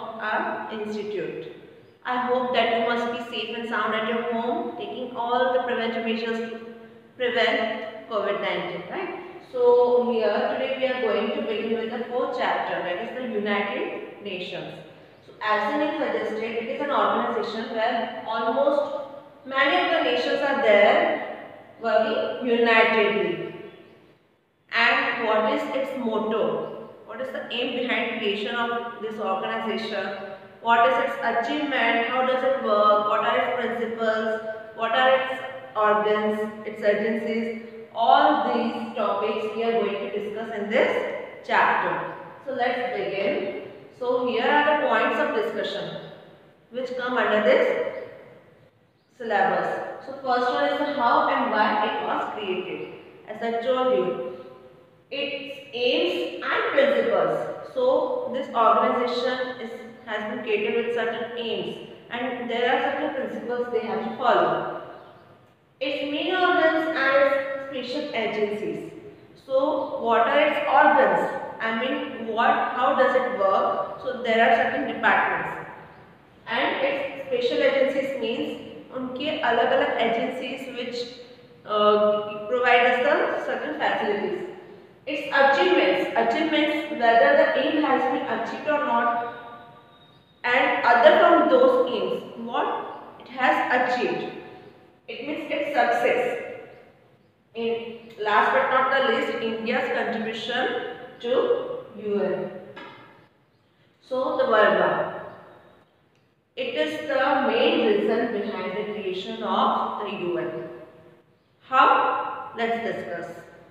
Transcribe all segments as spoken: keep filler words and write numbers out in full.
our institute. I hope that you must be safe and sound at your home, taking all the preventive measures to prevent COVID nineteen, right? So here today we are going to begin with the fourth chapter, that is the United Nations. So as the name suggested, it is an organization where almost many of the nations are there working unitedly. And what is its motto? What is the aim behind creation of this organization? What is its achievement? How does it work? What are its principles? What are its organs, its agencies? All these topics we are going to discuss in this chapter. So let's begin. So here are the points of discussion which come under this syllabus. So first one is the how and why it was created. As I told you, its aims and principles. So this organization is has been created with certain aims and there are certain principles they have to follow. Its main organs and its special agencies. So what are its organs? I mean what how does it work? So there are certain departments. And its special agencies means उनके अलग-अलग agencies which uh, provide us the certain facilities. Its achievements, achievements whether the aim has been achieved or not, and other from those aims, what it has achieved. It means its success. In last but not the least, India's contribution to U N. So the World War. It is the main reason behind the creation of the U N. How? Let's discuss.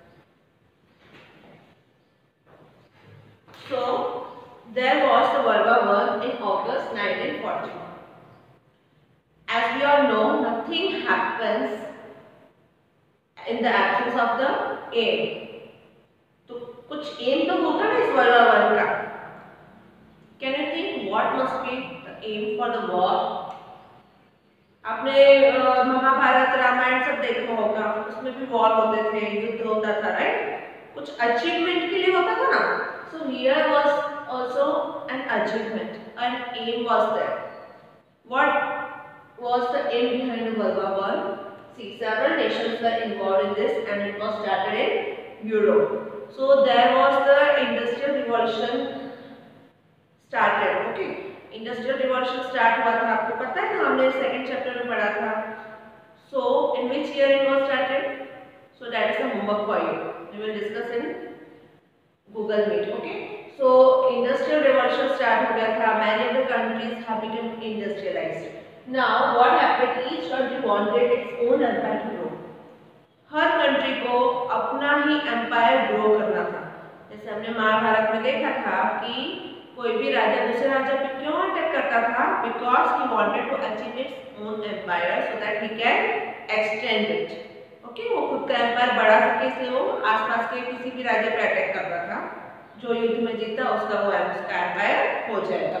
So, there was the World War One in August nineteen forty-one. As we all know, nothing happens in the absence of the aim. तो कुछ aim तो होगा ना इस World War One का. Can you think what must be the aim for the war? आपने महाभारत रामायण सब देखा होगा, उसमें भी वॉर होते थे, युद्ध होता था, राइट? कुछ अचीवमेंट के लिए होता था ना. So here was also an achievement, an aim was there. What was the aim behind the World War One? See, several nations were involved in this, and it was started in Europe. So there was the Industrial Revolution started. Okay, Industrial Revolution start हुआ था. आपको पता है ना, हमने second chapter में पढ़ा था. So in which year it was started? So that is a homework for you. We will discuss in Google Meet. Okay. So Industrial Revolution start हो गया था. Many of the countries have become industrialized. Now what happened? Each country wanted its own empire to grow. हर country को अपना ही empire grow करना था. जैसे हमने महाभारत में देखा था कि कोई भी राजा दूसरे राजा पे क्यों अटैक करता था? Because he wanted to achieve its own empire so that he can extend it. Okay, वो खुद का एम्पायर बढ़ा सके, इसलिए वो आसपास के किसी भी राज्य पे अटैक करता था. जो युद्ध में जीता उसका वो उसका एम्पायर हो जाएगा.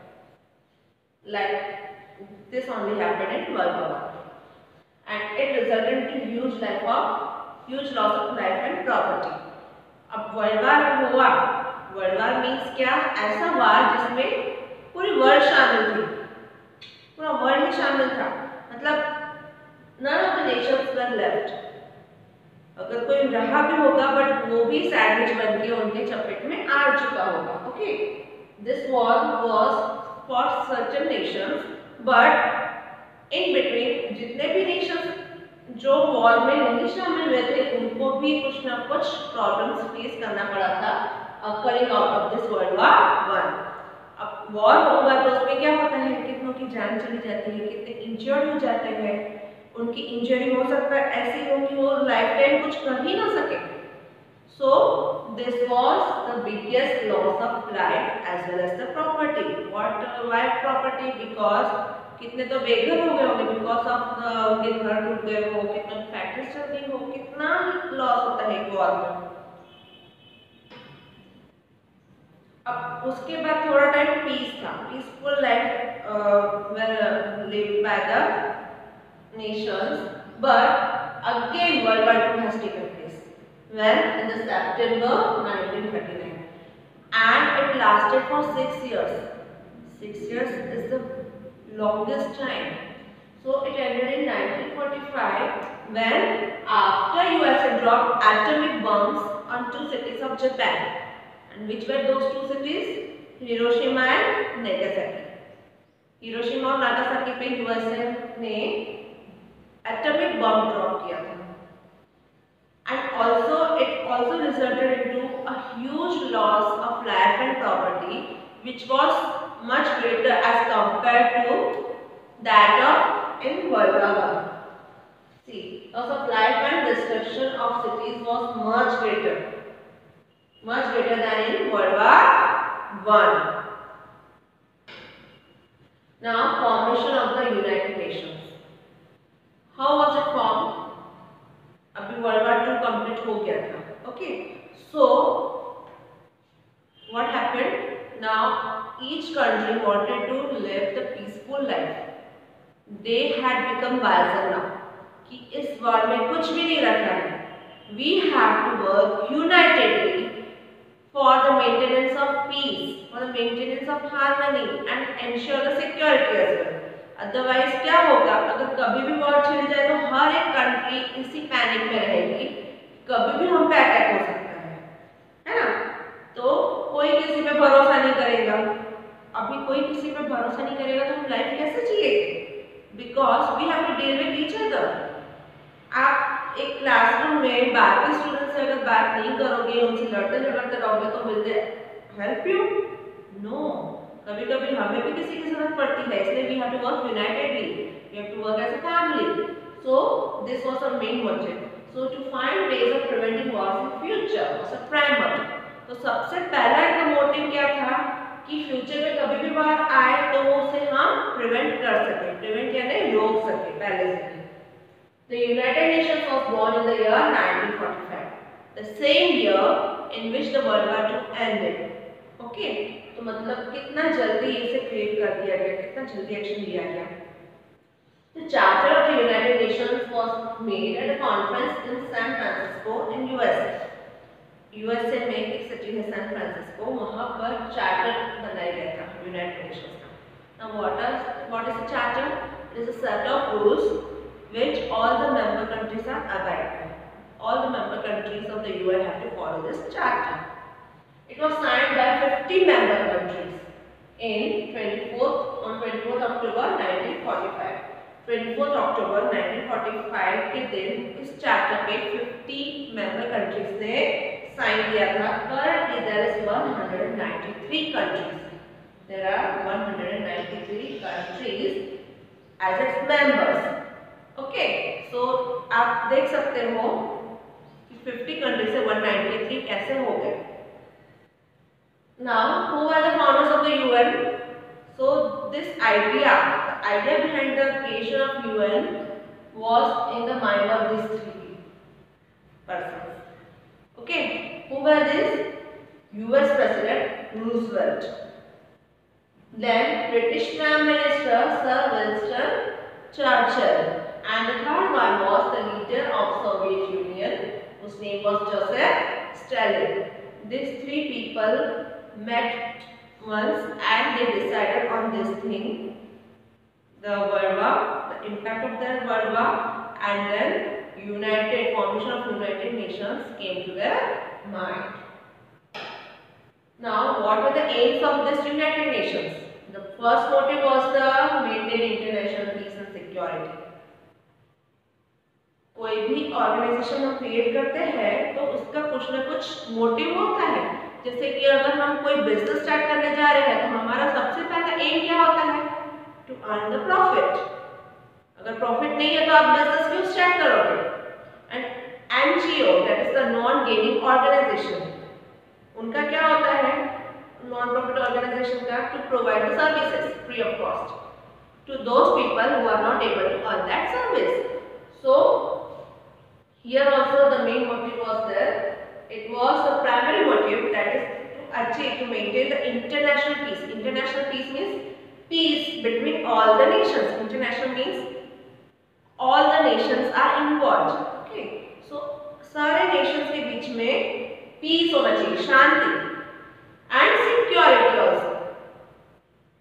Like this only happened in World War One, and it resulted in huge life of huge loss of life and property. अब वर्ल्ड वार हुआ. वर्ल्ड वार मीन्स क्या? ऐसा वार जिसमें पूरी वर्ल्ड शामिल थी, पूरा वर्ल्ड ही शामिल था. मतलब none of the nations were left. अगर कोई रहा भी होगा बट वो भी सैंडविच बन के उनके चपेट में आ चुका होगा. Okay, this war was for certain nations, but in between जितने भी नेशंस जो वॉर में नहीं शामिल हुए थे उनको भी कुछ ना कुछ प्रॉब्लम्स फेस करना पड़ा था coming out of this world war one. अब वॉर होगा तो उसमें क्या होता है? कितनों की जान चली जाती है, कितने इंजर्ड हो जाते हैं. उनकी इंजरी हो सकता है ऐसी हो कि वो लाइफ टाइम कुछ कर ही ना सके. So this was the biggest loss of life as well as the property. What why property? Because कितने तो बेघर हो गए होंगे बिकॉज ऑफ द उनके घर टूट गए हो, कितने फैक्ट्रीज चल गई हो, कितना लॉस होता है वॉर में. अब उसके बाद थोड़ा टाइम पीस था, peaceful life well lived by the nations, but again World War Two has taken place. When in the September nineteen thirty-nine, and it lasted for six years. Six years is the longest time. So it ended in nineteen forty-five when after U S A dropped atomic bombs on two cities of Japan. And which were those two cities? Hiroshima and Nagasaki. Hiroshima और Nagasaki पे USA ने atomic bomb drop किया था. And also it also resulted into a huge loss of life and property, which was much greater as compared to that of in World War One. See, loss of life and destruction of cities was much greater, much greater than in World War One. Now, formation of the United Nations. How was it formed? अभी world war two complete हो गया था. Okay, so what happened now, each country wanted to live the peaceful life. They had become wiser now कि इस world में कुछ भी नहीं रखना है. We have to work unitedly for the maintenance of peace, for the maintenance of harmony and ensure the security as well. Otherwise क्या होगा, अगर कभी भी वॉर छिड़ जाए तो हर एक कंट्री इसी पैनिक में रहेगी, कभी भी हम पे अटैक हो सकता है, है ना. तो कोई किसी पे भरोसा नहीं करेगा. अभी कोई किसी पे भरोसा नहीं करेगा तो हम लाइफ कैसे जिएंगे? Because we have to deal with each other. आप एक क्लासरूम में बाकी स्टूडेंट से अगर बात नहीं करोगे, उनसे लड़ते झगड़ते रहोगे तो will they help you? No. कभी कभी हमें भी किसी की जरूरत पड़ती है, इसलिए we have to work unitedly, we have to work as a family. So this was the main motive. So to find ways of preventing wars in future was a prime motive. तो सबसे पहला इनका motive क्या था कि future में कभी भी वॉर आए तो उसे हम प्रिवेंट कर सके. प्रिवेंट यानी रोक सके पहले से. The United Nations was born in the year nineteen forty-five, the same year in which the World War Two ended. Okay, तो मतलब कितना जल्दी इसे क्रिएट कर दिया गया, कितना जल्दी एक्शन लिया गया. The Charter of the United Nations was made at a conference in San Francisco in U S A. U S A में एक सिटी है सैन फ्रांसिस्को, वहाँ पर चार्टर बनाया गया था यूनाइटेड नेशंस का. Now what is what is a charter? It is a set of rules which all the member countries are abide by. All the member countries of the U N have to follow this charter. It was signed by fifty member countries in twenty-fourth on twenty-fourth October nineteen forty-five. twenty-fourth October nineteen forty-five के दिन इस charter पे fifty member countries ने sign किया था. Currently there is one hundred ninety-three countries. There are one hundred ninety-three countries as its members. Okay, so आप देख सकते हो कि fifty कंट्री से one ninety-three कैसे हो गए. Now who are the founders of the UN? So this idea, the idea behind the creation of UN was in the mind of this three persons. Okay, who were this? US president Roosevelt, then British prime minister sir Winston Churchill, and the third one was the leader of Soviet Union, whose name was Joseph Stalin. These three people met once and they decided on this thing, the World War, the impact of the World War, and then United formation of United Nations came to their mind. Now, what were the aims of this United Nations? The first motive was the maintain international peace and security. कोई भी organisation हम create करते हैं तो उसका कुछ ना कुछ मोटिव होता है. जैसे कि अगर हम कोई बिजनेस स्टार्ट करने जा रहे हैं तो हमारा सबसे पहला एम क्या होता है? To earn the profit. अगर प्रॉफिट नहीं है तो आप बिजनेस क्यों स्टार्ट करोगे? And NGO, that is the non gaining organisation, उनका क्या होता है नॉन प्रॉफिट ऑर्गेनाइजेशन का? To provide the services free of cost to those people who are not able to earn that service. So here also the main motive was there. It was the primary motive, that is to achieve, to maintain the international peace. International peace means peace between all the nations. International means all the nations are involved. Okay, so सारे nations के बीच में peace होना चाहिए, शांति, and security also.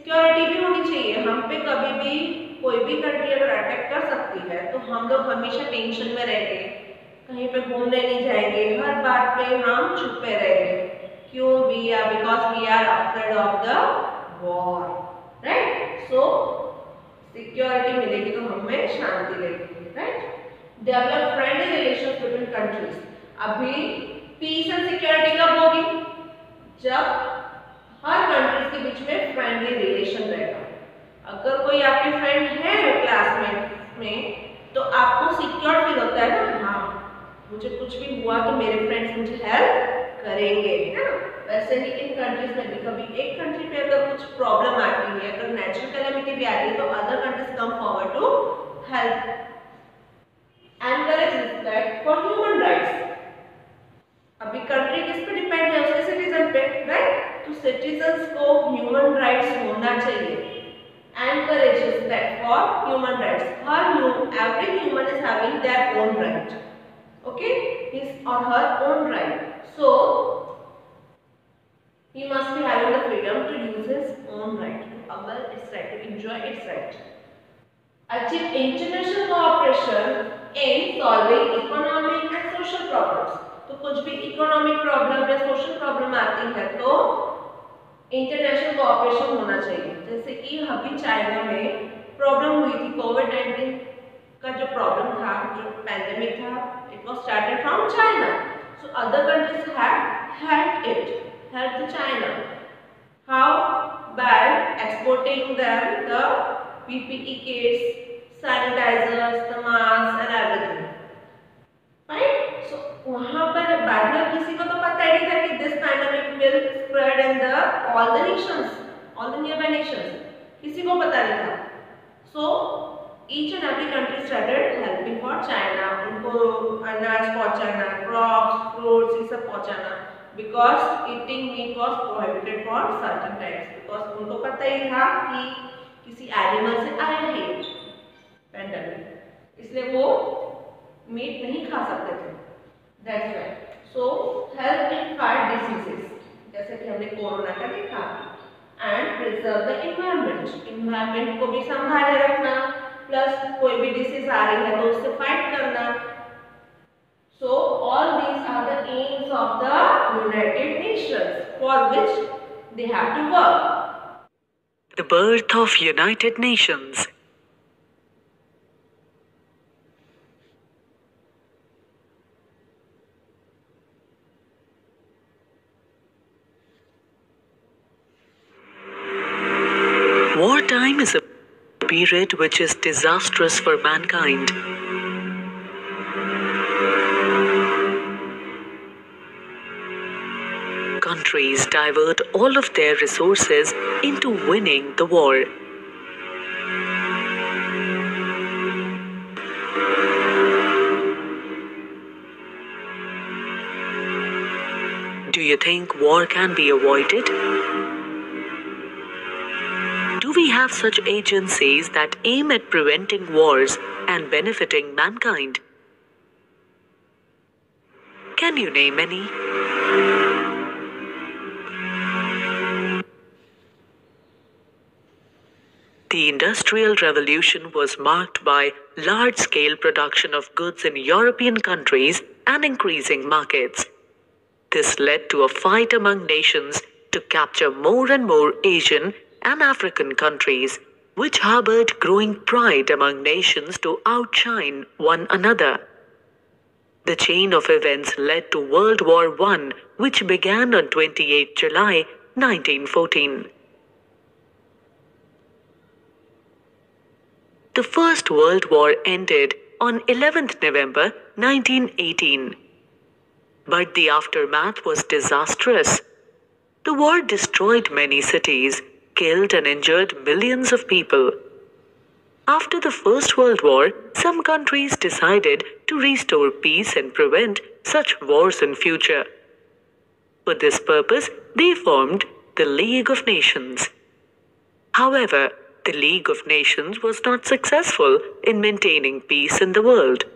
सिक्योरिटी भी होनी चाहिए। हम पे कभी भी कोई भी कंट्री अगर अटैक कर सकती है तो हम लोग हमेशा टेंशन में रहेंगे, कहीं पे घूमने नहीं जाएंगे, हर बात पे हम छुपे रहेंगे। क्यों? We are because we are afraid of the war, right? So security मिलेगी तो हमें शांति रहेगी, right? Develop friendly relations between countries. अभी पीस एंड सिक्योरिटी कब होगी? जब हर कंट्रीज के बीच में फ्रेंडली रिलेशन रहेगा। अगर कोई आपके फ्रेंड है क्लासमेट में तो आपको सिक्योर फील होता है ना, हाँ मुझे कुछ भी हुआ तो मेरे फ्रेंड्स मुझे हेल्प करेंगे, है ना? वैसे ही इन कंट्रीज में भी कभी एक कंट्री पे अगर कुछ प्रॉब्लम आती है, अगर नेचुरल कैलेमिटी भी आती है तो other countries come forward to help. Encourage respect for human rights. अभी कंट्री किस पे डिपेंड है? उसके सिटीजन पे, राइट? तो सिटीजन्स को ह्यूमन राइट्स होना चाहिए। Encourage respect for human rights. हर every human is having their own right, okay, his और her own right, so he must be having the freedom to use his own right, to avail its right, to enjoy its right. Achieve international cooperation in solving economic and social problems. तो कुछ भी economic problem या social problem आती है तो international cooperation होना चाहिए। जैसे कि अभी चाइना में प्रॉब्लम हुई थी, कोविड नाइनटीन का जो प्रॉब्लम था, जो पैंडेमिक था, it was started from China, so other countries had helped it, help to China. How? By exporting them the P P E kits, sanitizers, the masks and everything. Right? So वहाँ पर बाद में किसी को तो पता ही नहीं था कि this pandemic will spread in the all the nations, all the nearby nations. किसी को पता नहीं था. So each and every country started helping for China. उनको अनाज पहुँचाना, crops, fruits ये सब पहुँचाना. Because eating meat was prohibited for certain times. Because उनको पता ही था कि किसी एनिमल से आया है पैंडेमिक, इसलिए वो मीट नहीं खा सकते थे। That's why. So help in fight diseases, जैसे कि हमने कोरोना का देखा, and preserve the environment. Environment को भी संभाले रखना, प्लस कोई भी डिसीज आ रही है तो उससे फाइट करना। So all these are the aims of the United Nations for which they have to work. The birth of United Nations. Wartime is a period which is disastrous for mankind. Countries divert all of their resources into winning the war. Do you think war can be avoided? Do we have such agencies that aim at preventing wars and benefiting mankind? Can you name any? The Industrial Revolution was marked by large-scale production of goods in European countries and increasing markets. This led to a fight among nations to capture more and more Asian and African countries, which harbored growing pride among nations to outshine one another. The chain of events led to World War One, which began on twenty-eighth July nineteen fourteen. The First World War ended on eleventh November nineteen eighteen. But the aftermath was disastrous. The war destroyed many cities, killed and injured millions of people. After the First World War, some countries decided to restore peace and prevent such wars in future. For this purpose, they formed the League of Nations. However, the League of Nations was not successful in maintaining peace in the world.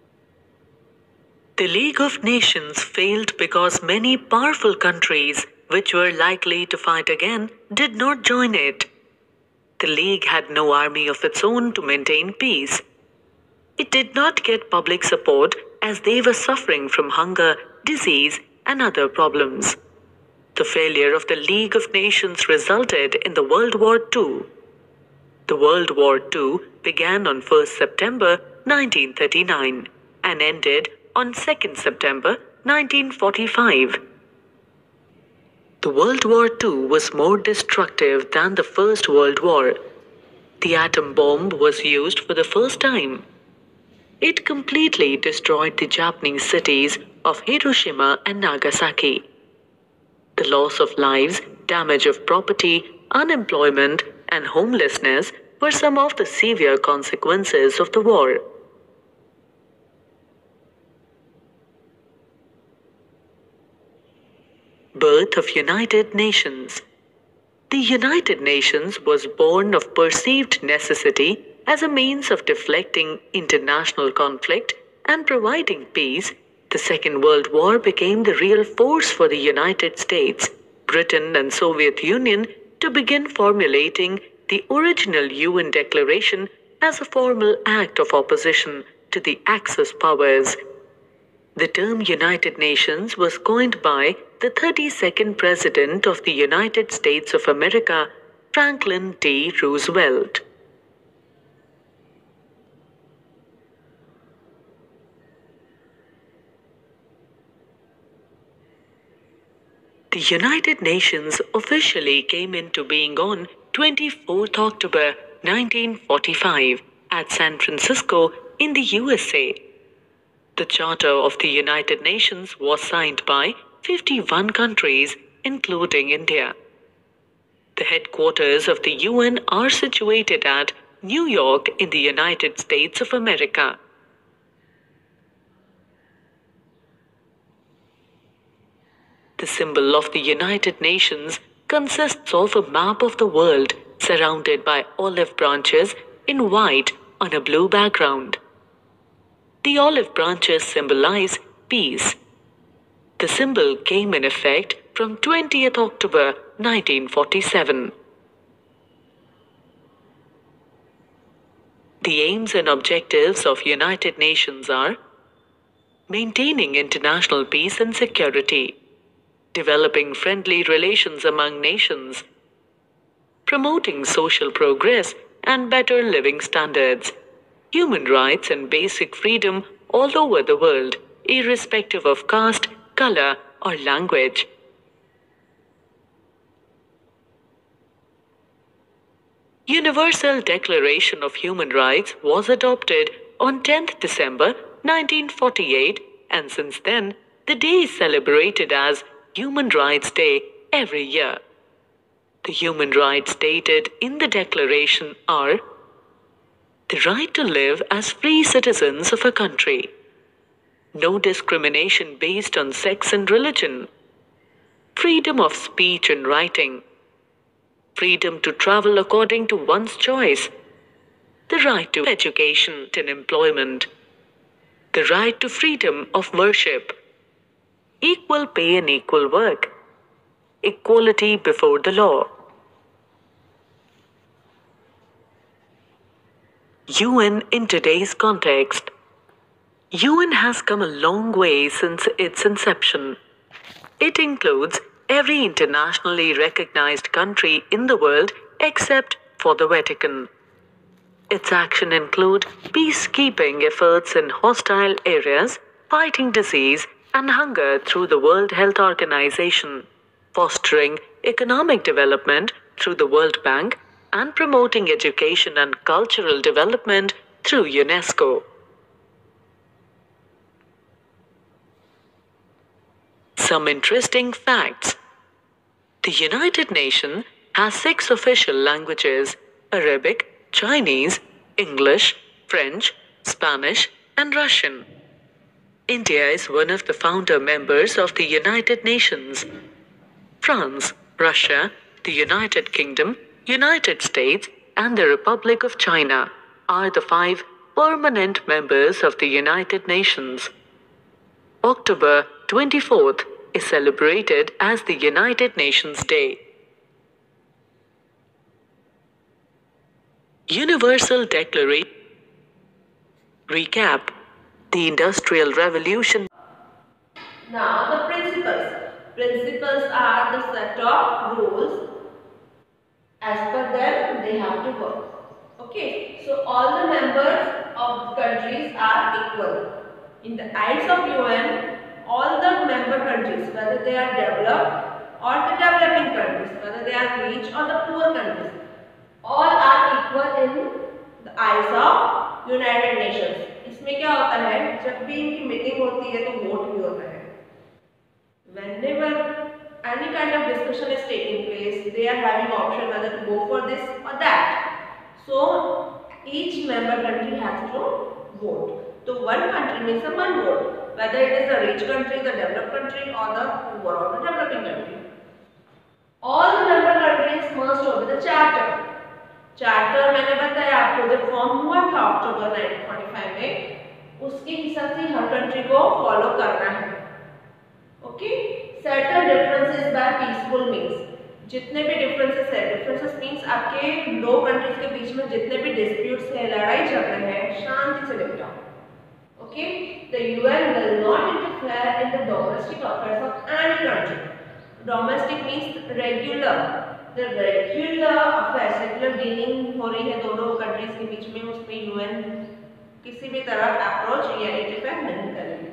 The League of Nations failed because many powerful countries which were likely to fight again, did not join it. The League had no army of its own to maintain peace. It did not get public support as they were suffering from hunger, disease, and other problems. The failure of the League of Nations resulted in the World War Two. The World War Two began on first September nineteen thirty-nine and ended on second September nineteen forty-five. The World War Two was more destructive than the First World War. The atom bomb was used for the first time. It completely destroyed the Japanese cities of Hiroshima and Nagasaki. The loss of lives, damage of property, unemployment, and homelessness were some of the severe consequences of the war. Birth of United Nations. The United Nations was born of perceived necessity as a means of deflecting international conflict and providing peace. The Second World War became the real force for the United States, Britain, and Soviet Union to begin formulating the original U N Declaration as a formal act of opposition to the Axis powers. The term United Nations was coined by the thirty-second President of the United States of America, Franklin D. Roosevelt. The United Nations officially came into being on twenty-fourth October nineteen forty-five at San Francisco in the U S A. The Charter of the United Nations was signed by fifty-one countries, including India. The headquarters of the U N are situated at New York in the United States of America. The symbol of the United Nations consists of a map of the world surrounded by olive branches in white on a blue background. The olive branches symbolize peace. The symbol came in effect from twentieth October nineteen forty-seven. The aims and objectives of United Nations are maintaining international peace and security, developing friendly relations among nations, promoting social progress and better living standards, human rights and basic freedom all over the world, irrespective of caste, color, or language. Universal Declaration of Human Rights was adopted on tenth December nineteen forty-eight, and since then, the day is celebrated as Human Rights Day every year. The human rights stated in the Declaration are the right to live as free citizens of a country, no discrimination based on sex and religion, freedom of speech and writing, freedom to travel according to one's choice, the right to education and employment, the right to freedom of worship, equal pay and equal work, equality before the law. U N in today's context. U N has come a long way since its inception. It includes every internationally recognized country in the world except for the Vatican. Its actions include peacekeeping efforts in hostile areas, fighting disease and hunger through the World Health Organization, fostering economic development through the World Bank, and promoting education and cultural development through UNESCO. Some interesting facts. The United Nations has six official languages: Arabic, Chinese, English, French, Spanish, and Russian. India is one of the founder members of the United Nations. France, Russia, the United Kingdom, United States, and the Republic of China are the five permanent members of the United Nations. October twenty-fourth, is celebrated as the United Nations Day. Universal Declaration. Recap. The Industrial Revolution. Now the principles. Principles are the set of rules. As per them, they have to work. Okay, so all the members of the countries are equal. In the eyes of U N, all the member countries, whether they are developed or the developing countries, whether they are rich or the poor countries, all are equal in the eyes of United Nations. इसमें क्या होता है, जब भी इनकी meeting होती है तो वोट भी होता है. Whenever any kind of discussion is taking place, they are having option whether to go for this or that. So each member country has to vote. So one country means a one vote, whether it is a rich country, the developed country, or the poor or the developing country. All the member countries must obey the charter. Charter मैंने बताया आपको जब form हुआ था अक्टूबर nineteen forty five में, उसके हिसाब से हर कंट्री को फॉलो करना है. Okay, settle differences by peaceful means. जितने भी डिफरेंसेस है, डिफरेंसेस मींस आपके दो कंट्रीज के बीच में जितने भी डिस्प्यूट्स है, लड़ाई झगड़े हैं, शांति से निपटाओ. Okay, the UN will not interfere in the domestic affairs of any country. Domestic means regular. The regular affairs, regular dealing हो रही है दोनों कंट्रीज के बीच में, उसमें यूएन किसी भी तरह अप्रोच या इंटरफेयर नहीं करेगी.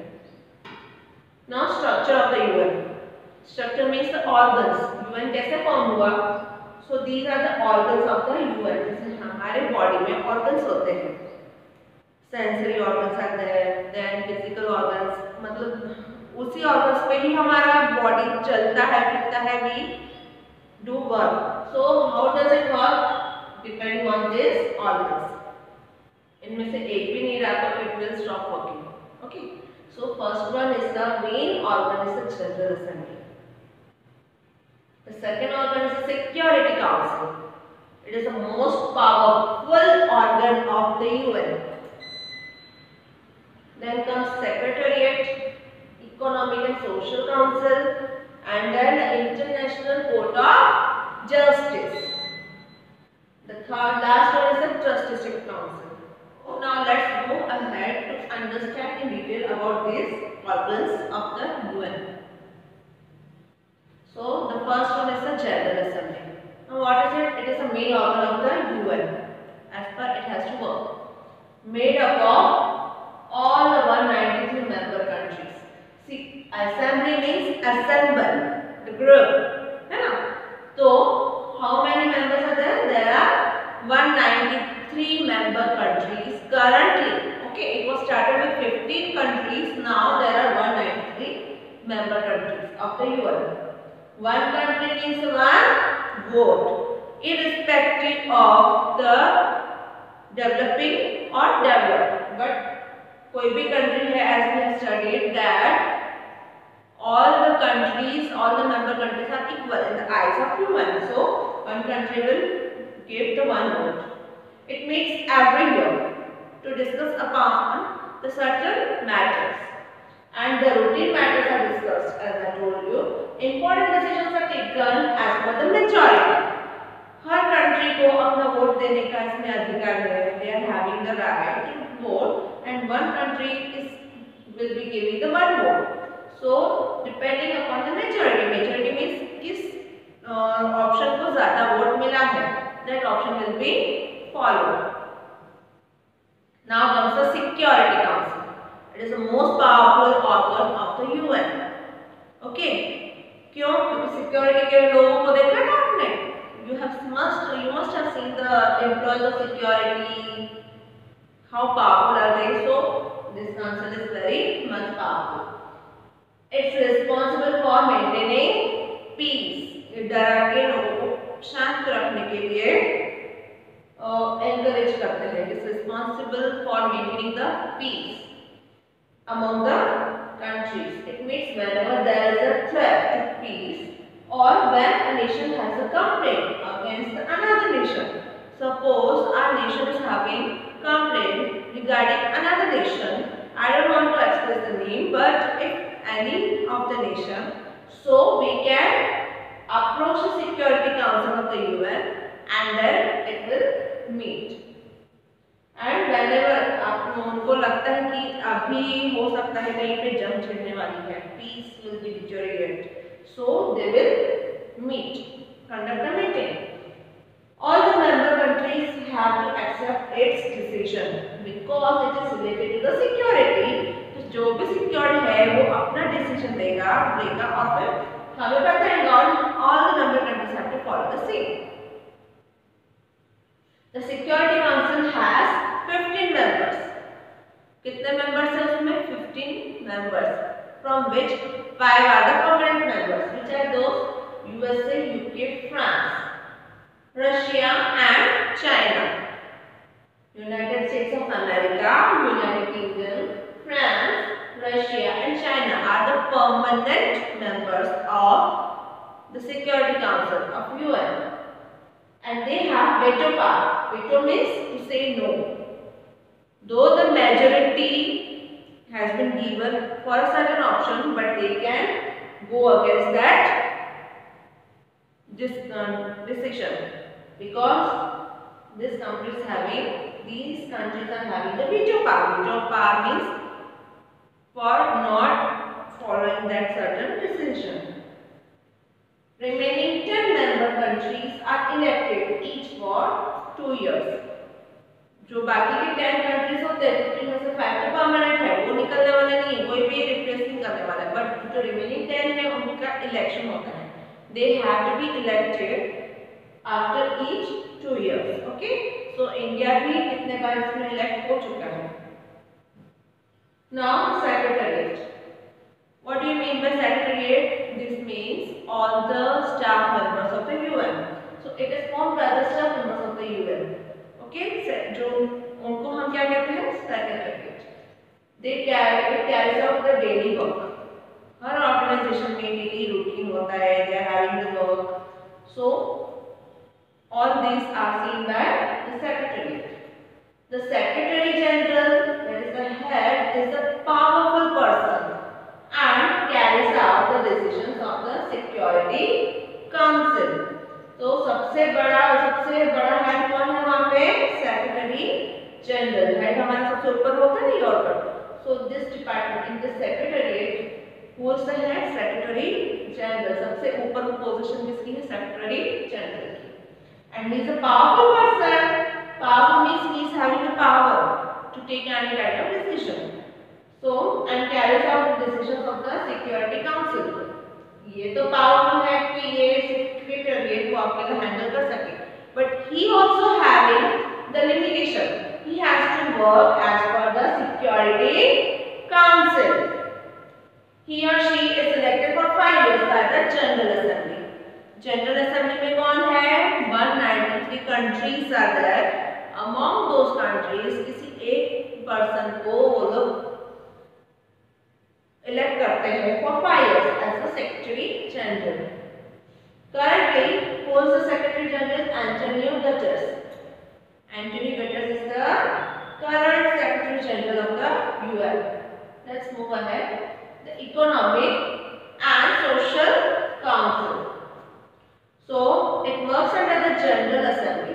Now structure of the U N. Structure means the organs. U N कैसे फॉर्म हुआ? So these are the organs of the U N. जैसे हमारे बॉडी में organs होते हैं. Sensory organs are there, then physical organs. मतलब उसी organs पे ही हमारा बॉडी चलता है, फिरता है, भी do work. So how does it work? Depending on this organs. इनमें से एक भी नहीं रहा तो it will stop working. Okay. So first one is the main organ is the General Assembly. The second organ is the Security Council. It is the most powerful organ of the U N. Then comes Secretariat, Economic and Social Council, and then the International Court of Justice. The third last one is the Trusteeship Council. Now let's go ahead to understand in detail about these organs of the U N. So the first one is the General Assembly. Now what is it? It is the main organ of the U N. As per it has to work. Made up of all the one hundred ninety-three member countries. See, assembly means assemble, the group, है ना? तो how many members are there? There are one hundred ninety-three member countries currently. Okay, it was started with fifteen countries. Now there are one hundred ninety-three member countries of the U N. One country means one vote, irrespective of the developing or developed. But कोई भी country है, as we have studied that all the countries, all the member countries are equal in the eyes of U N. So one country will give the one vote. It meets every year to discuss upon the certain matters, and the routine matters are discussed. As I told you, important decisions are taken as per the majority. Her country को अपना vote देने का इसमें अधिकार है. They are having the right to vote, and one country is will be giving the one vote. So depending upon the majority, majority means किस option को ज़्यादा वोट मिला है, that option will be followed. Now comes the Security Council. It is the most powerful organ of the U N. Okay? क्यों? क्योंकि security के लोगों को देखा ना आपने? You have must you must have seen the employees of security. How powerful are they? So this council is very much powerful. It's responsible for maintaining peace. ये डरा के लोगों को शांत रखने के लिए encourage करते हैं. It's responsible for maintaining the peace among the countries. It means whenever there is a threat to peace or when a nation has a complaint against another nation. Suppose our nation is having complaint regarding another nation. I don't want to express the name, but if any of the nation So we can approach the Security Council of the U N and then it will meet. And whenever आप उनको लगता है कि अभी हो सकता है कहीं पे जंग छिड़ने वाली है, peace will be deteriorate, so they will meet, conduct a meeting. All the member countries have to accept its decision because it is related to the security. तो जो भी सिक्योर है वो अपना डिसीजन देगा देगा और फिर हमें पता है और all the member countries have to follow the same. The Security Council has fifteen members. कितने members हैं उसमें? fifteen members, from which five are the permanent members, which are those U S A, U K, France, Russia and China. United States of America, United Kingdom, France, Russia and China are the permanent members of the Security Council of U N. And they have veto power. Veto means to say no. Though the majority has been given for a certain option, but they can go against that this uh, decision because this country is having these countries are having the veto power. Veto power means for not following that certain decision. Remaining ten member countries are elected each for two years. जो बाकी के ten countries होते हैं fifteen में से five तो permanent है, वो निकलने वाले नहीं है, कोई भी रिप्लेस नहीं करने वाला है, बट जो रिमेनिंग ten है उनका इलेक्शन होता है. They have to be elected after each two years. Okay, so India भी कितने बार इसमें इलेक्ट हो चुका है. Now secretariat. What do you mean by secretariat? This means all the staff members of the U N. So it is formed by the staff members of the U N. Okay, जो उनको हम क्या कहते हैं? Secretariat. They carry it carries out the daily work. Her organization में daily routine होता है. They are having the work. So all these are seen by the secretariat. The Secretary General, that is the head, is a powerful person and carries out the decisions of the Security Council. तो सबसे बड़ा सबसे बड़ा head कौन है वहाँ पे? Secretary General. Head हमारे सबसे ऊपर होता है और पर. So this department in the Secretariat, who is the head? Secretary General. सबसे ऊपर पोजीशन किसकी है? Secretary General की. And he is a powerful person. Power means he is having the power to take any kind of decision. So and carries out the decisions of the Security Council. ये तो powerful है कि ये secretariat को आपके लिए handle कर सके. But he also having the limitation. He has to work as per the Security Council. He or she is elected for five years by the General Assembly. General Assembly में कौन है? one ninety-three countries are there. Among those countries किसी एक person को वो लोग elect करते हैं for five years as the Secretary General. Currently, who is the Secretary General? Antonio Guterres. Antonio Guterres is the current Secretary General of the U N. Let's move ahead. The Economic and Social Council. So it works under the General Assembly.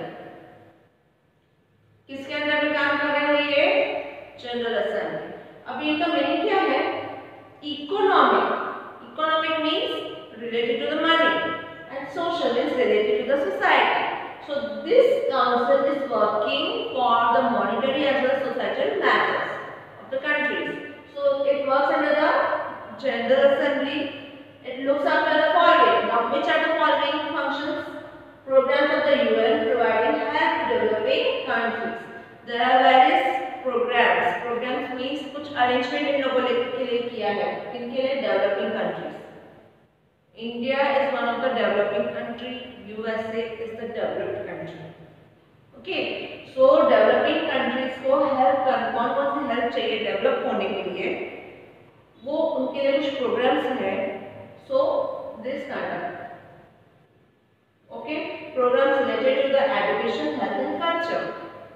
किसके अंदर में काम कर रहे हैं ये? General Assembly. अब इनका मीनिंग क्या है? Economic. Economic means related to the money, and social means related to the society. So this council is working for the monetary as well as societal matters of the countries. So it works under the General Assembly. It looks after the following. Now, which are the following functions? Programs of the U N providing help to developing countries. There are various programs. Programs means कुछ arrangement इन लोगों के लिए किया है. किनके लिए? Developing countries. India is one of the developing country. U S A is the developed country. Okay. So developing countries को help कर कौन कौन सी help चाहिए develop होने के लिए? वो उनके लिए कुछ programs हैं. So this conduct. Okay. Programs related to the education, health and culture.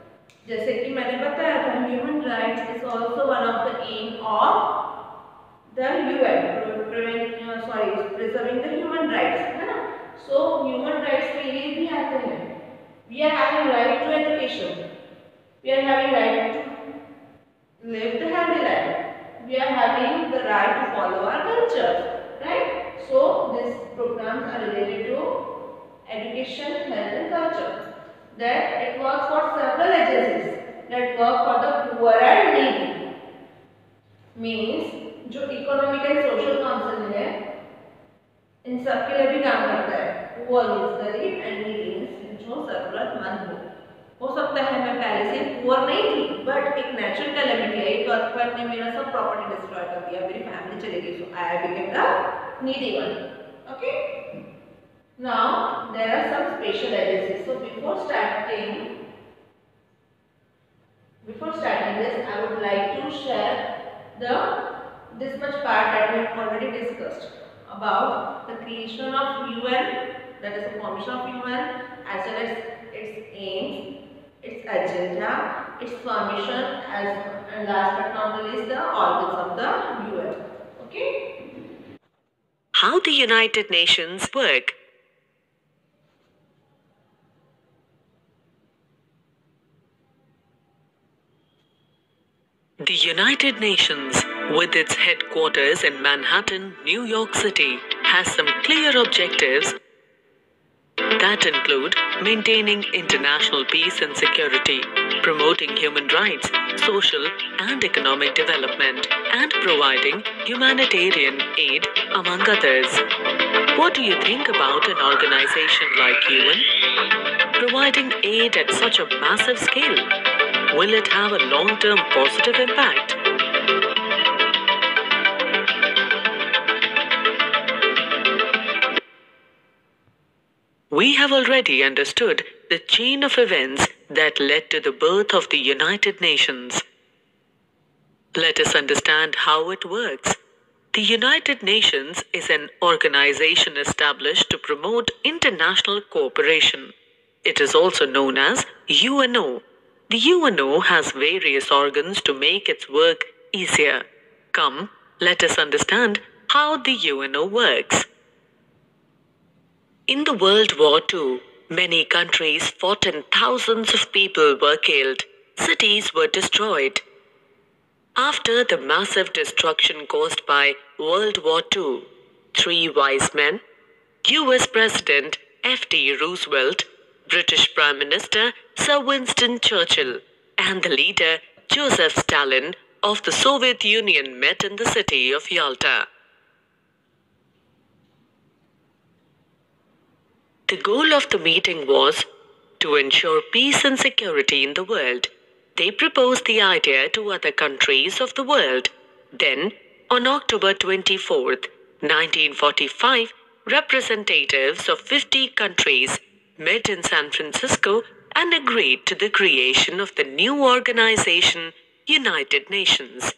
जैसे कि मैंने बताया था, human rights is also one of the aim of the U N, prevent uh, sorry preserving the human rights, है ना? So human rights में ये भी आते हैं. We are having right to education. We are having right to live the healthy life. We are having the right to follow our culture, right? So these programs are related to education, health and culture. That it works for several agencies that work for the poor and needy. Means जो economic and social council है इन सब के लिए भी काम करता है. पुअर मीन्स गरीब एंड नीडी मीन्स जो जरूरतमंद हो. हो सकता है मैं पहले से पुअर नहीं थी बट एक नेचुरल कैलेमिटी है, एक अर्थक्वेक ने मेरा सब प्रॉपर्टी डिस्ट्रॉय कर दिया, मेरी फैमिली चली गई, so I became the needy one. Okay, now there are some special agencies. So before starting before starting this I would like to share the this much part that we have already discussed about the creation of U N, that is the formation of U N, as well as its aims, its agenda, its formation, as and last but not least the organs of the U N. Okay. How the United Nations work. The United Nations, with its headquarters in Manhattan, New York City, has some clear objectives that include maintaining international peace and security, promoting human rights, social and economic development, and providing humanitarian aid, among others. What do you think about an organization like U N? Providing aid at such a massive scale, will it have a long-term positive impact? We have already understood the chain of events that led to the birth of the United Nations. Let us understand how it works. The United Nations is an organization established to promote international cooperation. It is also known as U N O. The U N O has various organs to make its work easier. Come, let us understand how the U N O works. In the World War Two, many countries fought and thousands of people were killed. Cities were destroyed. After the massive destruction caused by World War Two, three wise men, U S President F D Roosevelt, British Prime Minister Sir Winston Churchill, and the leader Joseph Stalin of the Soviet Union met in the city of Yalta. The goal of the meeting was to ensure peace and security in the world. They proposed the idea to other countries of the world. Then, on October twenty-fourth, nineteen forty-five, representatives of fifty countries met in San Francisco and agreed to the creation of the new organization, United Nations.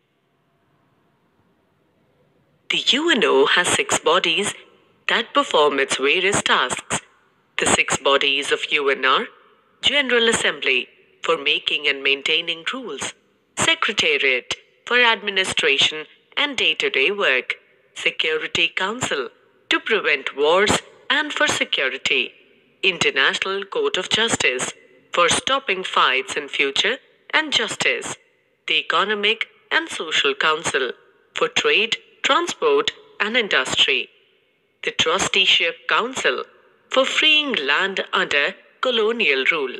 The U N O has six bodies that perform its various tasks. The six bodies of U N are General Assembly for making and maintaining rules, Secretariat for administration and day-to-day work, Security Council to prevent wars and for security, International Court of Justice for stopping fights in future and justice, the Economic and Social Council for trade, transport and industry, the Trusteeship Council for freeing land under colonial rule.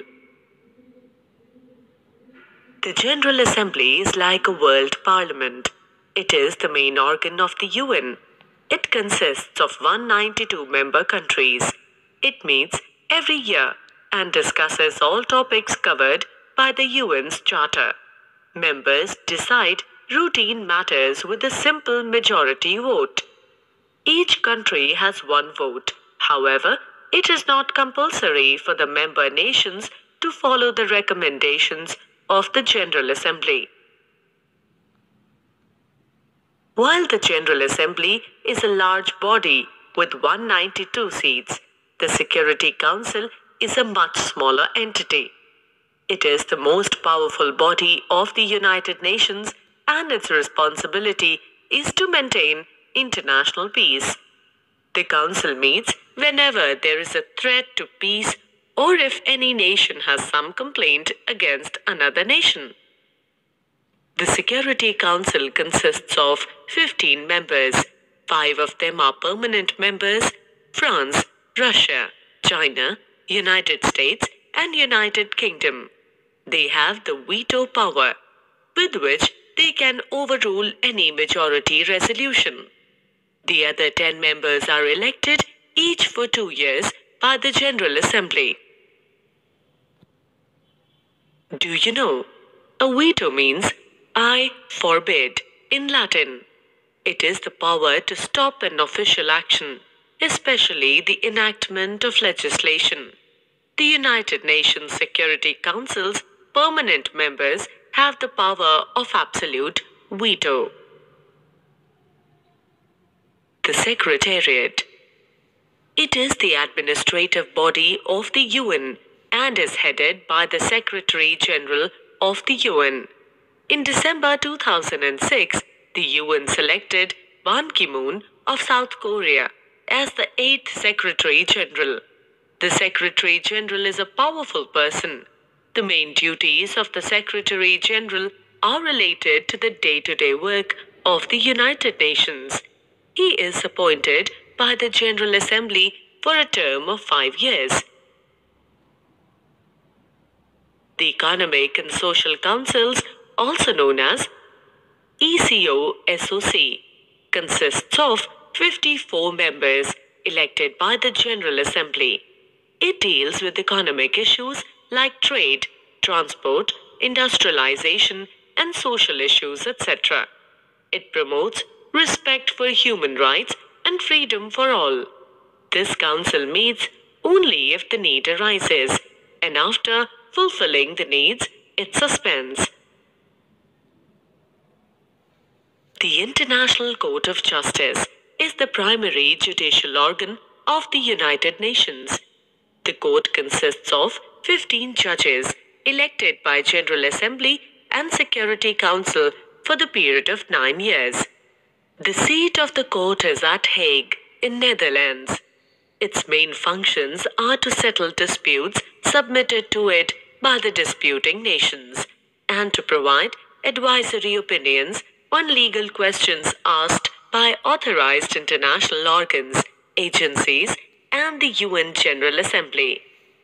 The General Assembly is like a world parliament. It is the main organ of the U N. It consists of one hundred ninety-two member countries. It meets every year and discusses all topics covered by the U N's Charter. Members decide routine matters with a simple majority vote. Each country has one vote. However, it is not compulsory for the member nations to follow the recommendations of the General Assembly. While the General Assembly is a large body with one hundred ninety-two seats, the Security Council is a much smaller entity. It is the most powerful body of the United Nations and its responsibility is to maintain international peace. The Council meets whenever there is a threat to peace or if any nation has some complaint against another nation. The Security Council consists of fifteen members. Five of them are permanent members: France, Russia, China, United States, and United Kingdom. They have the veto power, with which they can overrule any majority resolution. The other ten members are elected, each for two years, by the General Assembly. Do you know? A veto means I forbid in Latin. It is the power to stop an official action, especially the enactment of legislation. The United Nations Security Council's permanent members have the power of absolute veto. The Secretariat. It is the administrative body of the U N and is headed by the Secretary General of the U N. In December two thousand six, the U N selected Ban Ki-moon of South Korea as the eighth Secretary General. The Secretary General is a powerful person. The main duties of the Secretary General are related to the day-to-day work of the United Nations. He is appointed by the General Assembly for a term of five years. The Economic and Social Councils, also known as E C O S O C, consists of fifty-four members elected by the General Assembly. It deals with economic issues like trade, transport, industrialization, and social issues, et cetera. It promotes respect for human rights and freedom for all. This council meets only if the need arises, and after fulfilling the needs, it suspends. The International Court of Justice is the primary judicial organ of the United Nations. The court consists of fifteen judges elected by General Assembly and Security Council for the period of nine years. The seat of the court is at Hague, in Netherlands. Its main functions are to settle disputes submitted to it by the disputing nations and to provide advisory opinions on legal questions asked by authorized international organs, agencies, and the U N General Assembly.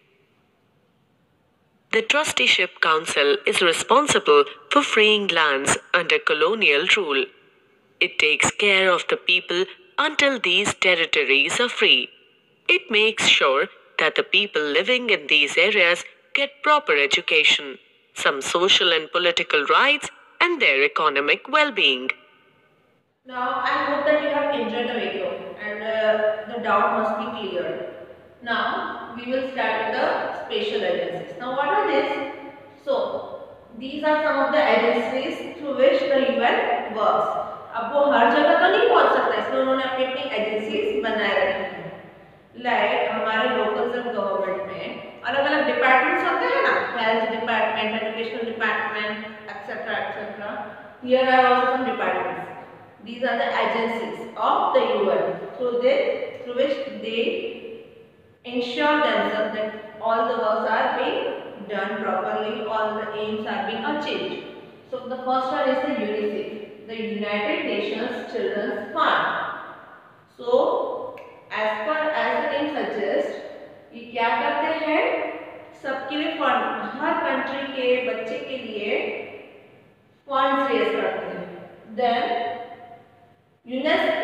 The Trusteeship Council is responsible for freeing lands under colonial rule. It takes care of the people until these territories are free. It makes sure that the people living in these areas get proper education, some social and political rights, and their economic well-being. Now, I hope that you have enjoyed the video and uh, the doubt must be cleared. Now, we will start with the special agencies. Now, what are these? So, these are some of the agencies through which the U N works. अब वो हर जगह तो नहीं पहुंच सकता, इसलिए उन्होंने अपनी अपनी एजेंसीज बनाए रखी हैं. लाइक हमारे लोकल गवर्नमेंट में अलग अलग डिपार्टमेंट्स होते हैं ना, health department, education department, etcetera etcetera. Here are also some departments. These are the agencies of the U N through this, through which they ensure themselves that all the works are being done properly, all the aims are being achieved. So the first one is the UNICEF, the United Nations Children's Fund. So as per as the name suggests, ये क्या करते हैं? सबके लिए fund, हर country के बच्चे के लिए फंड्स रेज करते हैं. Then UNESCO,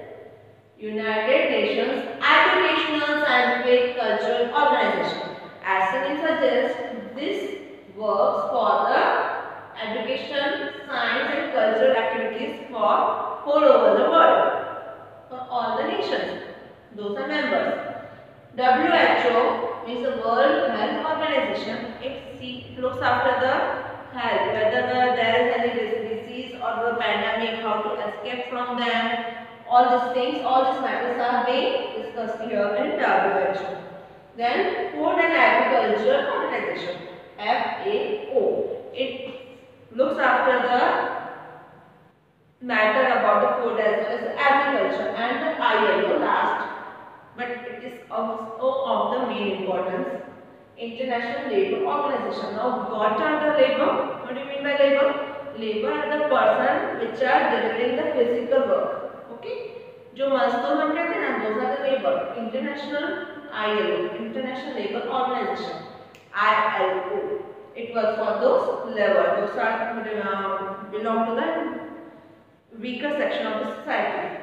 United Nations Educational, Scientific, Cultural Organization. As the name suggests, this works for the education, science and cultural activities for all over the world, for all the nations. Those are members. W H O means the World Health Organization. It see, looks after the health, whether the, there is any disease or the pandemic, how to escape from them, all these things, all these matters are being discussed here in W H O. Then Food and Agriculture Organization, F A O. It looks after the matter about the food as well as agriculture, and the I L O last, but it is also of the main importance, International Labour Organization. Now what are the labor? What do you mean by labor? Labor are the person which are delivering the physical work. Okay, जो मजदूर हम कहते हैं ना, those are the labor. International I L O, International Labour Organization, I L O. It was for those labor, those are uh, belong to the weaker section of the society.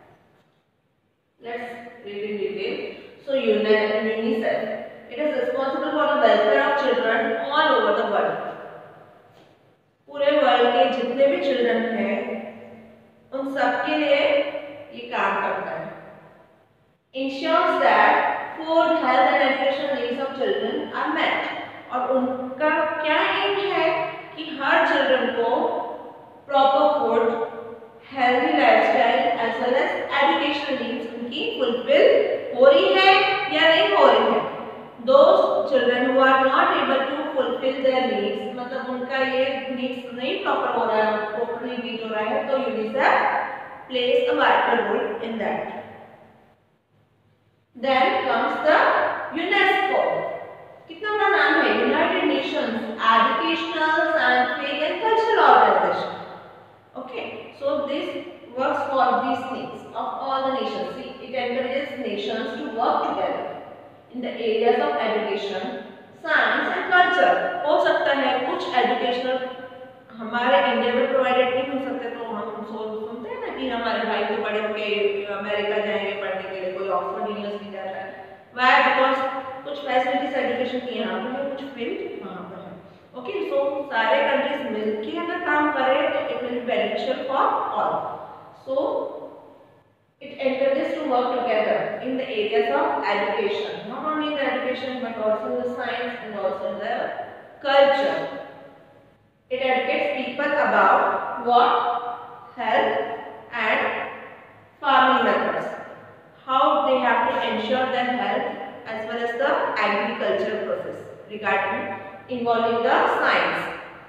Let's read in detail. So UNICEF, it is responsible for the welfare of children all over the world. पूरे world के जितने भी children हैं उन सबके लिए ये काम करता है. Ensures that food, health and education needs of children are met. और उनका क्या एम है कि हर चिल्ड्रन को proper food, healthy lifestyle as well as educational needs उनकी फुलफिल हो रही है या नहीं हो रही है. Those children who are not able to fulfill their needs, मतलब उनका ये नीड्स नहीं प्रॉपर हो रहा है, प्रॉपरली मीट हो रहा है, तो UNICEF plays a vital role in that. Then comes the UNESCO. कितना बड़ा नाम है? United Nations Educational, Scientific and Cultural Organization. Okay, so this works for these things of all the nations. See, it encourages nations to work together in the areas of education, science and culture. हो सकता है कुछ educational हमारे India में provided नहीं हो सकते, तो हम सुनते हैं ना कि हमारे भाई तो बड़े होके अमेरिका जाएंगे पढ़ने के लिए, कोई ऑक्सफोर्ड यूनिवर्सिटी जा रहा है. वाई? बिकॉज कुछ फैसिलिटीज एजुकेशन की यहाँ पर है, कुछ फील्ड वहाँ पर है. ओके, सो सारे कंट्रीज मिलके अगर काम करें तो it will be beneficial for all. So it encourages to work together in the areas of education, not only in the education but also in the science and also in the culture. It educates people about what? Health and farming methods, how they have to ensure their health as well as the agricultural process regarding involving the science.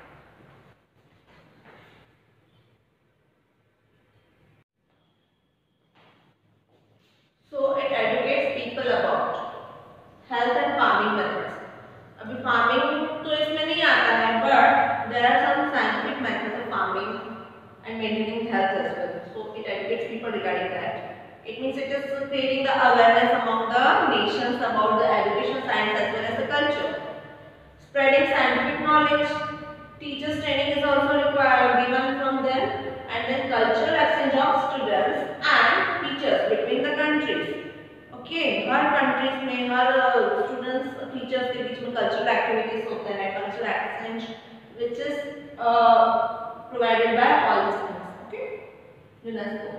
So it educates people about health and farming methods. अभी farming तो इसमें नहीं आता है, but there are some scientific methods of farming and maintaining health as well. So it educates people regarding that. It means it is creating the awareness among the nations about the education, science as well as the culture. Spreading scientific knowledge. Teachers training is also required given from them, and then cultural exchange of students and teachers between the countries. Okay, her countries में हर students teachers के बीच में cultural activities होते हैं, cultural exchange which is uh, provided by all these things. Okay, UNESCO.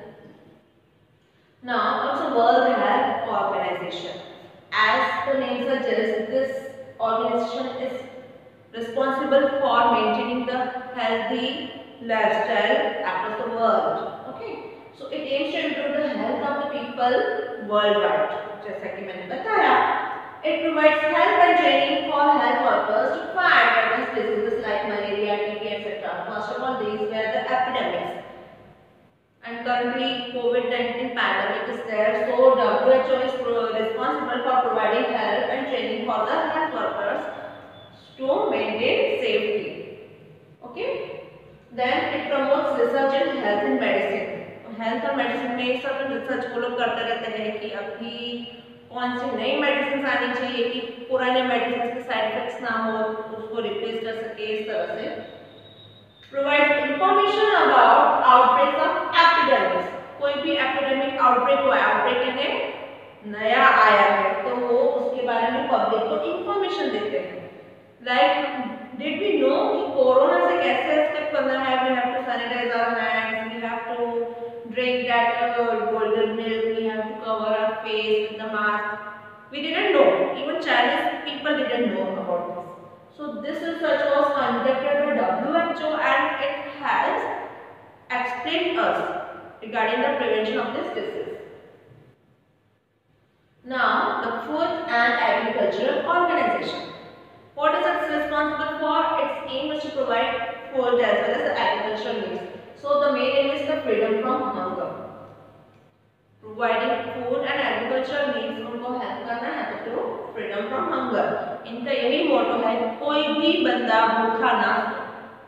Now comes the World Health Organization. As the name suggests, this organization is responsible for maintaining the healthy lifestyle across the world. Okay, so it aims to improve the health of the people worldwide. जैसा कि मैंने बताया, it provides help and training for health workers to fight against diseases like malaria, T B, et cetera. First of all, these were the epidemics, and currently COVID nineteen pandemic is there. So W H O is responsible for providing help and training for the health workers to maintain safety. Okay. Then it promotes research in health and medicine. Health और medicine में सब research वो लोग करते रहते हैं कि अभी कौन सी नई मेडिसिन आनी चाहिए कि पुराने मेडिसिन के साइड इफेक्ट्स ना हो, उसको रिप्लेस कर सके. इस तरह से provide information about outbreaks of epidemics. कोई भी एपिडेमिक आउटब्रेक हुआ, आउटब्रेक यानी नया आया है, तो वो उसके बारे में पब्लिक को इंफॉर्मेशन देते हैं. लाइक डिड वी नो कि कोरोना से कैसे एस्केप करना है? We have to sanitize our hands, we have to drink that uh, golden milk, we have to cover our face with the mask. We didn't know, even Chinese people didn't know about this. So this research was conducted by W H O and it has explained us regarding the prevention of this disease. Now the Food and Agricultural Organization. What is it responsible for? Its aim is to provide food as well as the agricultural needs. So the main aim is the freedom from hunger. Providing food and agricultural needs उनको help करना है तो to freedom from hunger. इनका यही मोटो है कोई भी बंदा भूखा ना सो.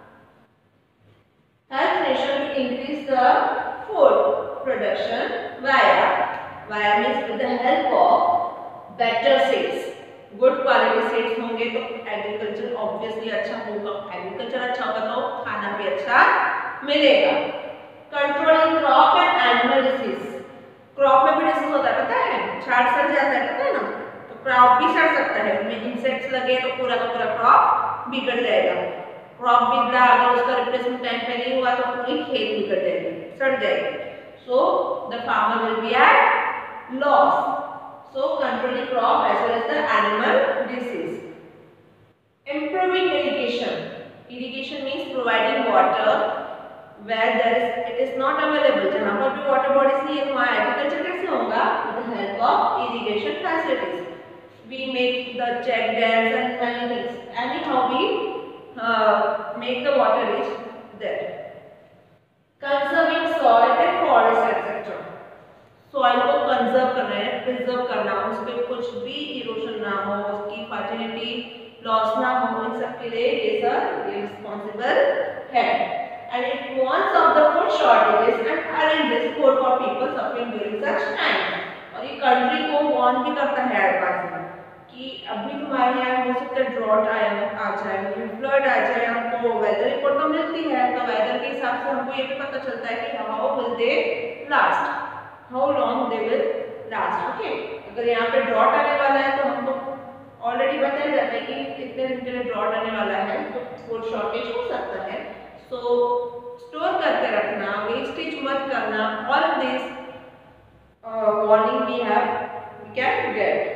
Help nation to increase the food production via via means with the help of better seeds. Good quality seeds होंगे तो एग्रीकल्चर ऑब्वियसली अच्छा होगा. एग्रीकल्चर अच्छा होगा तो खाना भी अच्छा मिलेगा. Controlling crop and animal disease. Crop में भी डिसीज होता है पता है, झाड़ सड़ जाता है पता है ना, तो क्रॉप भी सड़ सकता है. उसमें इंसेक्ट्स लगे तो पूरा का पूरा क्रॉप बिगड़ जाएगा. क्रॉप बिगड़ा अगर उसका रिप्लेसमेंट टाइम पे नहीं हुआ तो पूरी खेत बिगड़ जाएगी, सड़ जाएगी. So the farmer will be at loss. So controlling crop as well as the animal disease. Improving irrigation. Irrigation means providing water where there is it is not available. जहाँ पर भी water bodies नहीं है तो वहाँ agriculture कैसे होगा? With the help of irrigation facilities. We make the check dams and many things. Anyhow we uh, make the water reach there. Conserving soil and forest et cetera. Soil को conserve करना है, preserve करना, उस पर कुछ भी erosion ना हो, उसकी फर्टिलिटी लॉस ना हो, इन सब के लिए ये सब ये रिस्पॉन्सिबल है. And it warns of the food shortages and arranges food for people suffering during such time. और ये कंट्री को वार्न भी करता है एडवांस में कि अभी तुम्हारे यहाँ हो सकता है ड्रॉट आया आ जाए, फ्लड आ जाए. हमको वेदर रिपोर्ट तो मिलती है, तो वेदर के हिसाब से हमको ये भी पता चलता है कि how will they last, how long they will last. Okay, अगर यहाँ पे ड्रॉट आने वाला है तो हमको ऑलरेडी बताया जाता है कि इतने दिन के लिए ड्रॉट आने वाला है तो फूड शॉर्टेज हो सकता है. सो स्टोर करके रखना, वेस्टेज मत करना. All this warning we have we can get.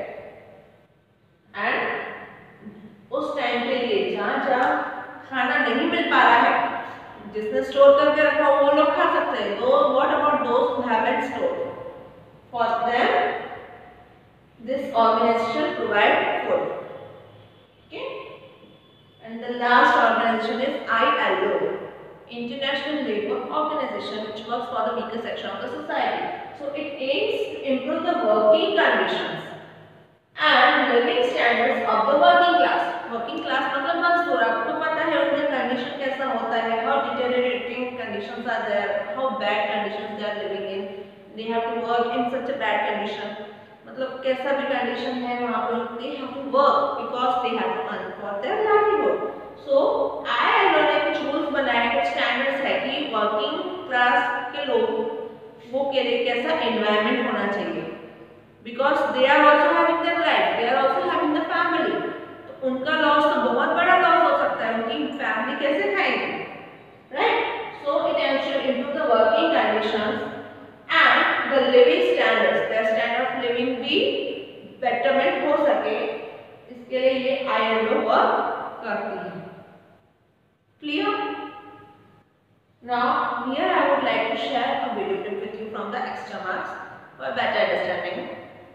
And उस टाइम के लिए जहाँ जहाँ खाना नहीं मिल पा रहा है, जिसने स्टोर करके रखा वो लोग खा सकते हैं. तो व्हाट अबाउट दोस्त who haven't stored? For them this organization provide food. Okay, and the last organization is I L O, international labour organization, which works for the weaker section of the society. So it aims to improve the working conditions and living standards of the working class. Working class मतलब मजदूर. आपको पता है उनका condition कैसा होता है, how deteriorating conditions are there, how bad conditions they are living in. They have to work in such a bad condition. मतलब कैसा भी कंडीशन है वहाँ पर they have to work because they have to earn for their livelihood. So I L O ने कुछ rules बनाए, कुछ स्टैंडर्ड्स है कि वर्किंग क्लास के लोग वो के लिए कैसा एनवायरनमेंट होना चाहिए. Because they are also having their life, they are also having the family. तो उनका लॉस तो बहुत बड़ा लॉस हो सकता है, उनकी फैमिली कैसे खाएंगे, right? So it aims to improve the working conditions and the living standards. Their standard of living भी बेटरमेंट हो सके, इसके लिए ये आई एल ओ वर्क करती है. Clear? Now here I would like to share a video clip with you from the extra marks for better understanding.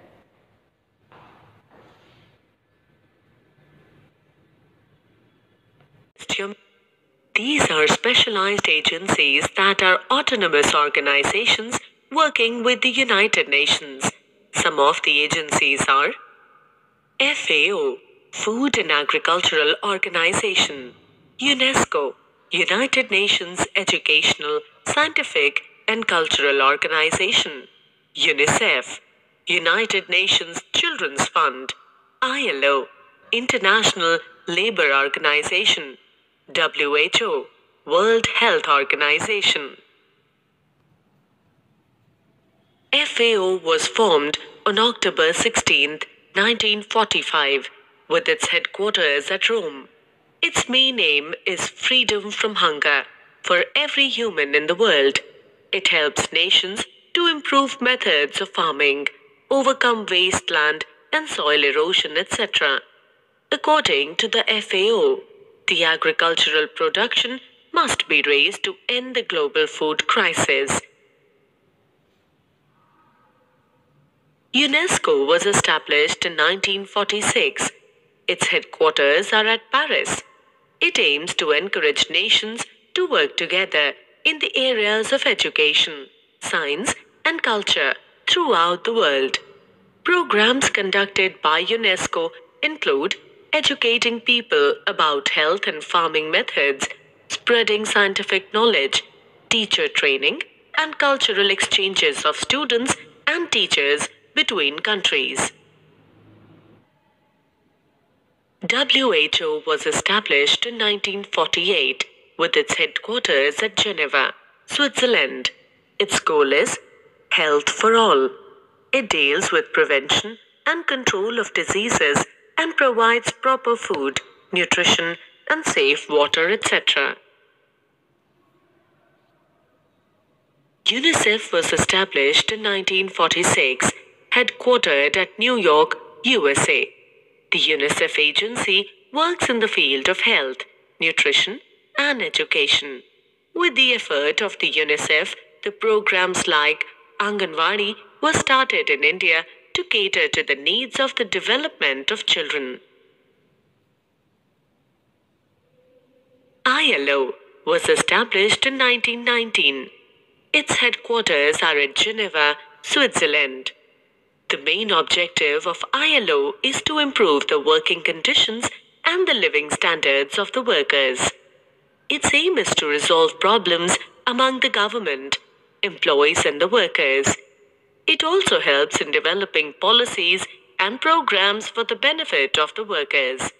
These are specialized agencies that are autonomous organizations working with the United Nations. Some of the agencies are F A O, Food and Agricultural Organization; UNESCO, United Nations Educational, Scientific and Cultural Organization; UNICEF, United Nations Children's Fund; I L O, International Labour Organization; W H O, World Health Organization. F A O was formed on October sixteenth, nineteen forty-five, with its headquarters at Rome. Its main aim is freedom from hunger for every human in the world. It helps nations to improve methods of farming, overcome wasteland and soil erosion, et cetera. According to the F A O, the agricultural production must be raised to end the global food crisis. UNESCO was established in nineteen forty-six. Its headquarters are at Paris. It aims to encourage nations to work together in the areas of education, science, and culture throughout the world. Programs conducted by UNESCO include educating people about health and farming methods, spreading scientific knowledge, teacher training, and cultural exchanges of students and teachers between countries. W H O was established in nineteen forty-eight with its headquarters at Geneva, Switzerland. Its goal is health for all. It deals with prevention and control of diseases and provides proper food, nutrition, and safe water, et cetera. UNICEF was established in nineteen forty-six, headquartered at New York, U S A. The UNICEF agency works in the field of health, nutrition, and education. With the effort of the UNICEF, the programs like Anganwadi was started in India to cater to the needs of the development of children. I L O was established in nineteen nineteen. Its headquarters are at Geneva, Switzerland. The main objective of I L O is to improve the working conditions and the living standards of the workers. Its aim is to resolve problems among the government, employees, and the workers. It also helps in developing policies and programs for the benefit of the workers.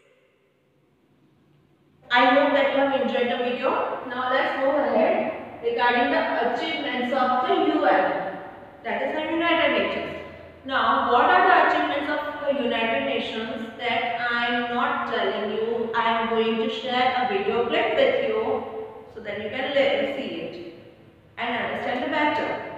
I hope that you have enjoyed the video. Now let's move ahead regarding the achievements of the U N, that is the United Nations. Now, what are the achievements of the United Nations that I am not telling you? I am going to share a video clip with you so that you can see it and understand it better.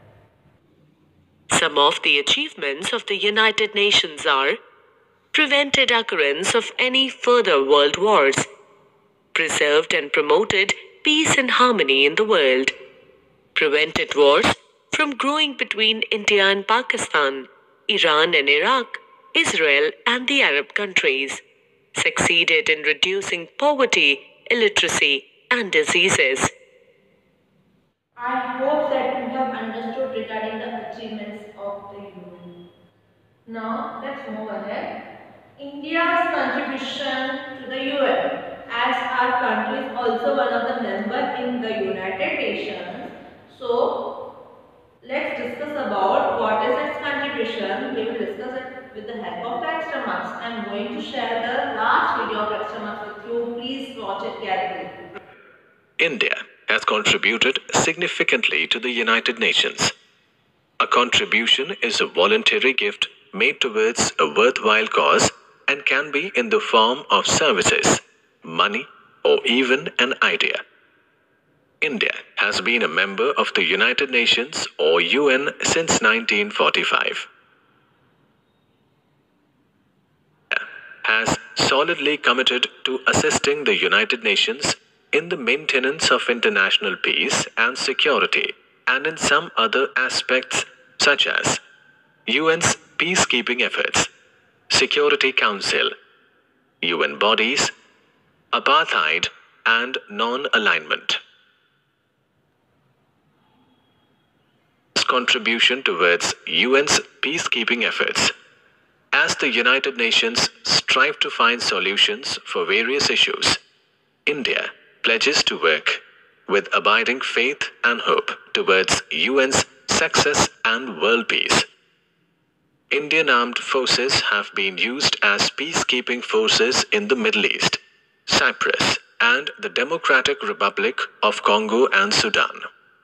Some of the achievements of the United Nations are prevented occurrence of any further world wars, preserved and promoted peace and harmony in the world, prevented wars from growing between India and Pakistan, Iran and Iraq, Israel and the Arab countries, succeeded in reducing poverty, illiteracy, and diseases. I hope that you have understood regarding the achievements of the U N. Now, let's move ahead. India's contribution to the U N, as our country is also one of the members in the United Nations. So, let's discuss about what is its contribution. We will discuss it with the help of the extra marks. I am going to share the last video of extra marks with you. Please watch it carefully. India has contributed significantly to the United Nations. A contribution is a voluntary gift made towards a worthwhile cause and can be in the form of services, money, or even an idea. India has been a member of the United Nations or U N since nineteen forty-five. India has solidly committed to assisting the United Nations in the maintenance of international peace and security, and in some other aspects such as U N's peacekeeping efforts, Security Council, U N bodies, apartheid, and non-alignment. Contribution towards U N's peacekeeping efforts. As the United Nations strive to find solutions for various issues, India pledges to work with abiding faith and hope towards U N's success and world peace. Indian armed forces have been used as peacekeeping forces in the Middle East, Cyprus, and the Democratic Republic of Congo and Sudan.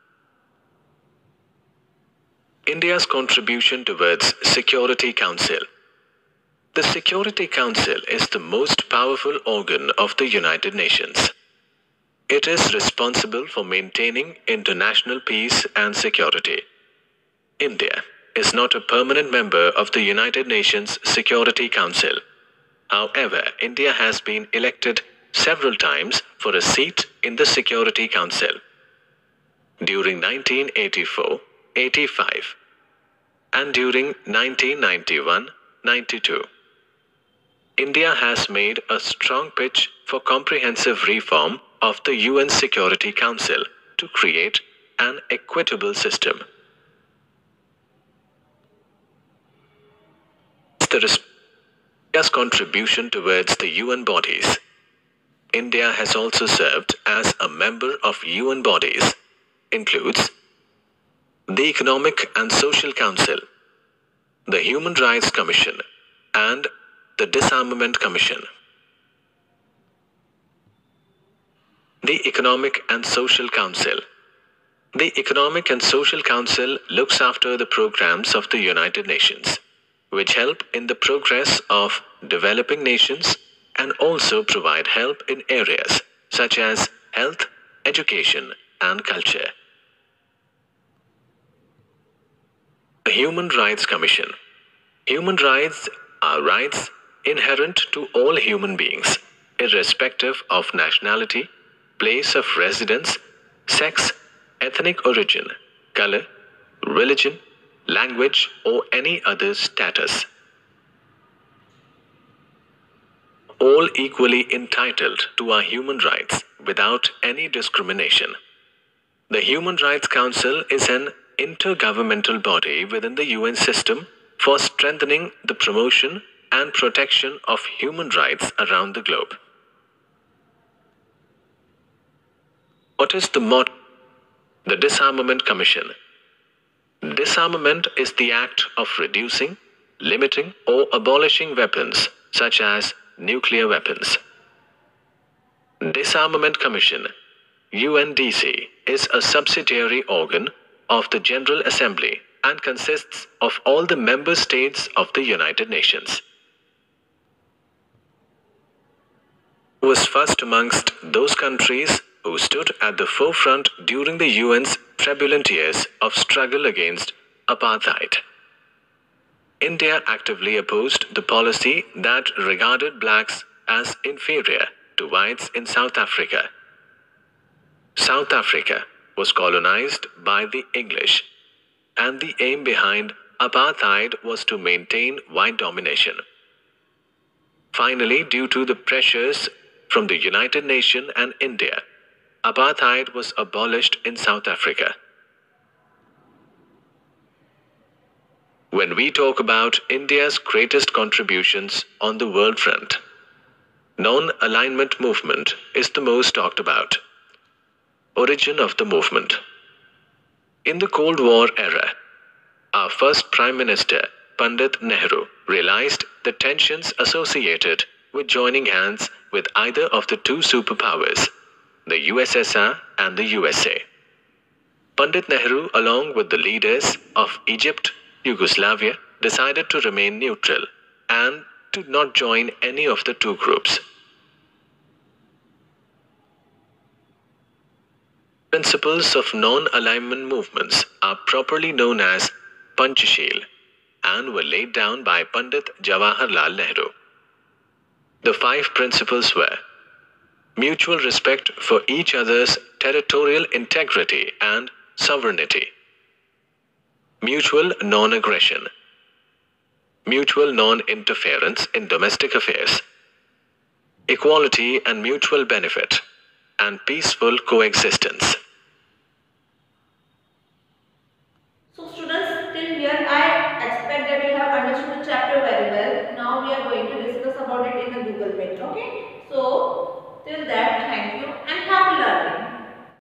India's contribution towards Security Council. The Security Council is the most powerful organ of the United Nations. It is responsible for maintaining international peace and security. India is not a permanent member of the United Nations Security Council. However, India has been elected several times for a seat in the Security Council. During nineteen eighty-four eighty-five and during nineteen ninety-one ninety-two. India has made a strong pitch for comprehensive reform of the U N Security Council to create an equitable system. The India's contribution towards the U N bodies. India has also served as a member of U N bodies, includes the Economic and Social Council, the Human Rights Commission, and the Disarmament Commission. The Economic and Social Council. The Economic and Social Council looks after the programs of the United Nations, which help in the progress of developing nations and also provide help in areas such as health, education, and culture. The Human Rights Commission. Human rights are rights inherent to all human beings, irrespective of nationality, place of residence, sex, ethnic origin, color, religion, language, or any other status. All equally entitled to our human rights without any discrimination. The Human Rights Council is an intergovernmental body within the U N system for strengthening the promotion and protection of human rights around the globe. What is the motto? The Disarmament Commission. Disarmament is the act of reducing, limiting, or abolishing weapons such as nuclear weapons. Disarmament Commission, U N D C, is a subsidiary organ of the General Assembly and consists of all the member states of the United Nations. Was first amongst those countries who stood at the forefront during the U N's turbulent years of struggle against apartheid. India actively opposed the policy that regarded blacks as inferior to whites in South Africa. South Africa was colonized by the English, and the aim behind apartheid was to maintain white domination. Finally, due to the pressures from the United Nations and India, apartheid was abolished in South Africa. When we talk about India's greatest contributions on the world front, non-alignment movement is the most talked about. Origin of the movement. In the Cold War era, our first Prime Minister, Pandit Nehru, realized the tensions associated with joining hands with either of the two superpowers, the U S S R and the U S A. Pandit Nehru, along with the leaders of Egypt, Yugoslavia, decided to remain neutral and to not join any of the two groups. Principles of non-alignment movements are properly known as Panchashil and were laid down by Pandit Jawaharlal Nehru. The five principles were mutual respect for each other's territorial integrity and sovereignty, mutual non-aggression, mutual non-interference in domestic affairs, equality and mutual benefit, and peaceful coexistence. So students, till here I expect that you have understood the chapter very well. Now we are going to discuss about it in the Google Meet. Okay. So till that